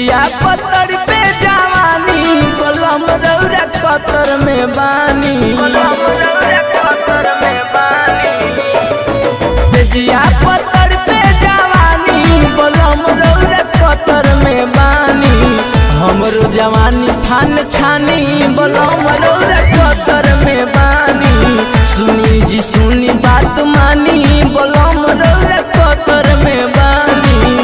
जिया पत्थर पे जवानी कलम रौरा कतर में बानी से जिया पत्थर पे जवानी कलम रौरा कतर में बानी हमरो जवानी फान छानी बलम रौरा कतर में बानी सुनी जी सुनी बात मानी बलम रौरा कतर में बानी।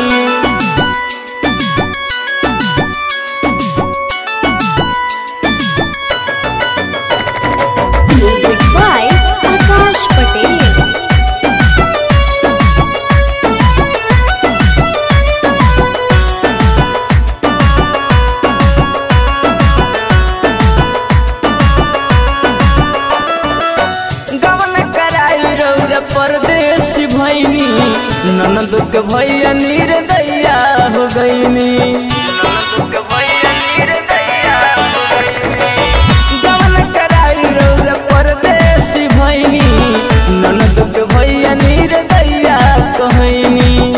Music by Akash Patel. परदेसी भैनी ननद के भैया निर्दया हो गईनी गवन कराई रौरा परदेसी भैनी ननद के भैया निर्दया कहनी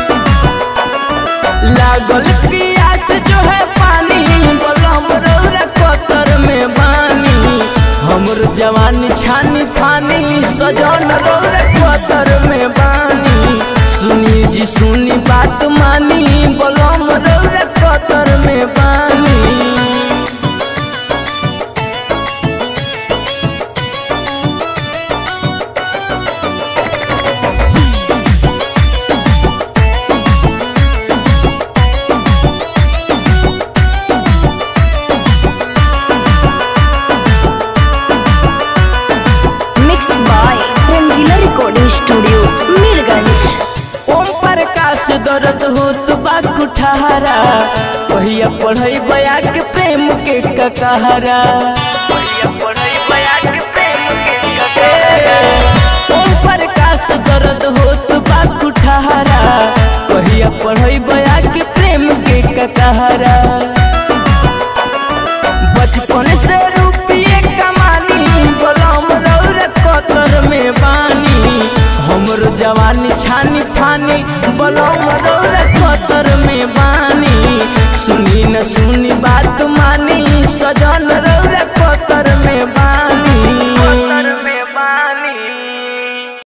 लागल पियास जो है पानी बलम रौरा कतर में बानी हमर जवानी छानी फानी सजन रौरा कतर में बानी सुनी जी सुनी बात मानी बलम रौरा कतर में बानी। स्टूडियो मीरगंज। ओम प्रकाश दर्द होत बा कुठारा कहिया पढ़ई बया के प्रेम के ककहरा ओम प्रकाश दर्द होत बा कुठारा कहिया पढ़ई बया के प्रेम के ककहरा बचपन से रुपये कमानी बलम रौरा कतर में बानी हमरो जवानी छानी फानी बलम